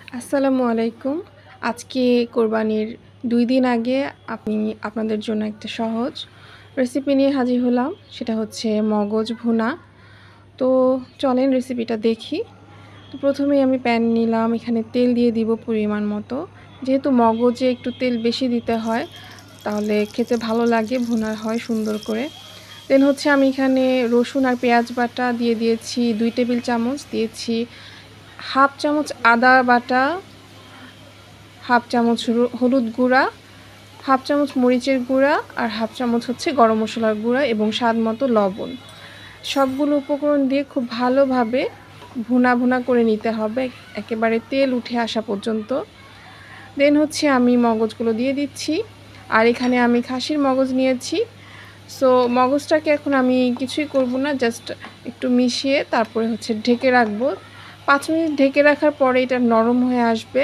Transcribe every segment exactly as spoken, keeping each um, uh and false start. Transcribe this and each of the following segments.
আসসালামু আলাইকুম। আজকে কোরবানির দুই দিন আগে আমি আপনাদের জন্য একটা সহজ রেসিপি নিয়ে হাজির হলাম। সেটা হচ্ছে মগজ ভুনা। তো চলেন রেসিপিটা দেখি। তো প্রথমেই আমি প্যান নিলাম, এখানে তেল দিয়ে দিব পরিমাণ মতো। যেহেতু মগজে একটু তেল বেশি দিতে হয়, তাহলে খেতে ভালো লাগে, ভুনা হয় সুন্দর করে। দেন হচ্ছে আমি এখানে রসুন আর পেঁয়াজ বাটা দিয়ে দিয়েছি দুই টেবিল চামচ, দিয়েছি হাফ চামচ আদা বাটা, হাফ চামচ হলুদ গুঁড়া, হাফ চামচ মরিচের গুঁড়া আর হাফ চামচ হচ্ছে গরম মশলার গুঁড়া এবং স্বাদ মতো লবণ। সবগুলো উপকরণ দিয়ে খুব ভালোভাবে ভুনা ভুনা করে নিতে হবে একেবারে তেল উঠে আসা পর্যন্ত। দেন হচ্ছে আমি মগজগুলো দিয়ে দিচ্ছি। আর এখানে আমি খাসির মগজ নিয়েছি। সো মগজটাকে এখন আমি কিছুই করব না, জাস্ট একটু মিশিয়ে তারপরে হচ্ছে ঢেকে রাখবো। পাঁচ মিনিট ঢেকে রাখার পরে এটা নরম হয়ে আসবে।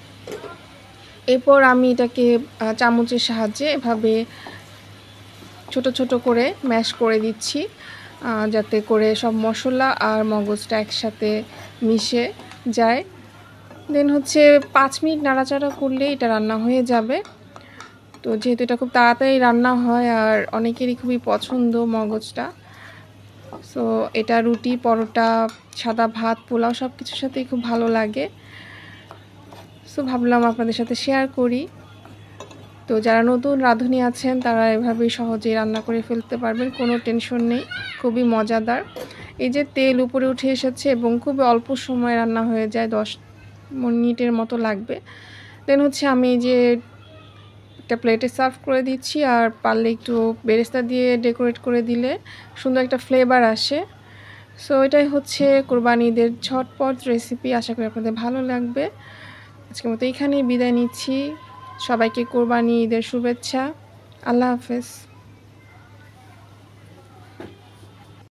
এরপর আমি এটাকে চামচের সাহায্যে এভাবে ছোট ছোট করে ম্যাশ করে দিচ্ছি, যাতে করে সব মশলা আর মগজটা একসাথে মিশে যায়। দেন হচ্ছে পাঁচ মিনিট নাড়াচাড়া করলে এটা রান্না হয়ে যাবে। তো যেহেতু এটা খুব তাড়াতাড়ি রান্না হয় আর অনেকেরই খুবই পছন্দ মগজটা, সো এটা রুটি, পরোটা, সাদা ভাত, পোলাও সব কিছুর সাথেই খুব ভালো লাগে। সো ভাবলাম আপনাদের সাথে শেয়ার করি। তো যারা নতুন রাঁধুনি আছেন তারা এভাবেই সহজেই রান্না করে ফেলতে পারবেন, কোনো টেনশন নেই, খুবই মজাদার। এই যে তেল উপরে উঠে এসেছে এবং খুবই অল্প সময় রান্না হয়ে যায়, দশ মিনিটের মতো লাগবে। দেন হচ্ছে আমি যে একটা প্লেটে সার্ভ করে দিচ্ছি, আর পারলে একটু বেরেস্তা দিয়ে ডেকোরেট করে দিলে সুন্দর একটা ফ্লেভার আসে। সো এটাই হচ্ছে কোরবানি ঈদের ঝটপট রেসিপি। আশা করি আপনাদের ভালো লাগবে। আজকের মতো এখানেই বিদায় নিচ্ছি। সবাইকে কোরবানি ঈদের শুভেচ্ছা। আল্লাহ হাফেজ।